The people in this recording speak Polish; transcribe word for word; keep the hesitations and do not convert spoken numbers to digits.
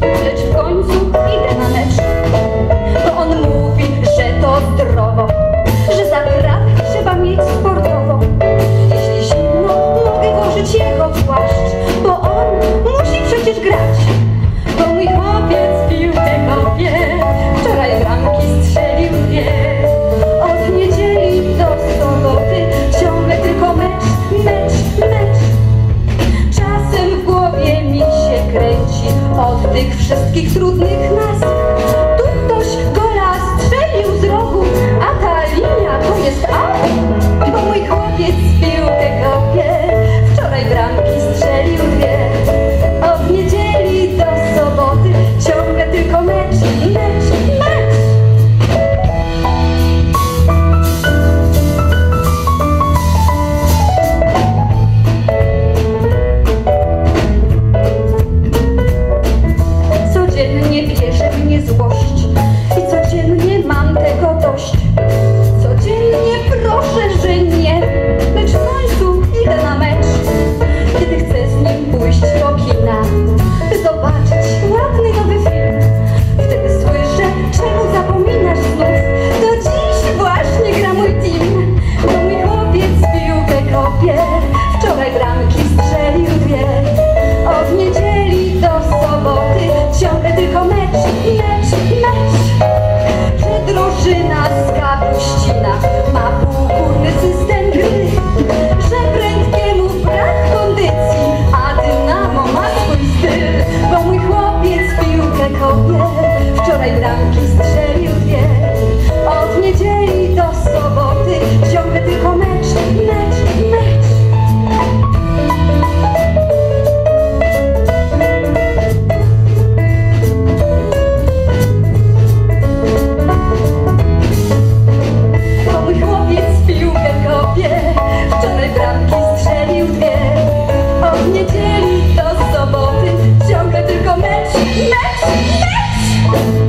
lecz w końcu idę na mecz, bo on mówi, że to zdrowo, że zaprawę trzeba mieć sportowo. Jeśli zimno, mogę włożyć jego płaszcz, bo on musi przecież grać. Bo mój chłopiec piłkę kopie, wczoraj bramki strzelił dwie. Od niedzieli do soboty ciągle tylko mecz, mecz, mecz. Czasem w głowie mi się kręci od tych wszystkich trudnych nazw. Tu ktoś gola strzelił z rogu, a ta linia to jest out. Bo mój chłopiec piłkę kopie, wczoraj bramki strzelił dwie. Od niedzieli do soboty ciągle tylko mecz, mecz, mecz. Codziennie bierze mnie złość i codziennie mam tego dość. Codziennie proszę, że nie, lecz w końcu idę na mecz. Kiedy chcę z nim pójść do kina, by zobaczyć ładny nowy film, wtedy słyszę, czemu zapominasz znów? To dziś właśnie gra mój team, bo mój chłopiec piłkę kopie, wczoraj bramki strzelił dwie. Od niedzieli do soboty ciągle tylko mecz, mecz, mecz. Że drużyna z Kapuścina ma półgórny system gry, że prędkiemu brak kondycji, a Dynamo ma swój styl. Bo mój chłopiec piłkę kopie, wczoraj bramki strzelił dwie. Od niedzieli do soboty ciągle tylko mecz, mecz, mecz. Bo mój chłopiec piłkę kopie, wczoraj bramki strzelił dwie. Od niedzieli do soboty ciągle tylko mecz, mecz, mecz.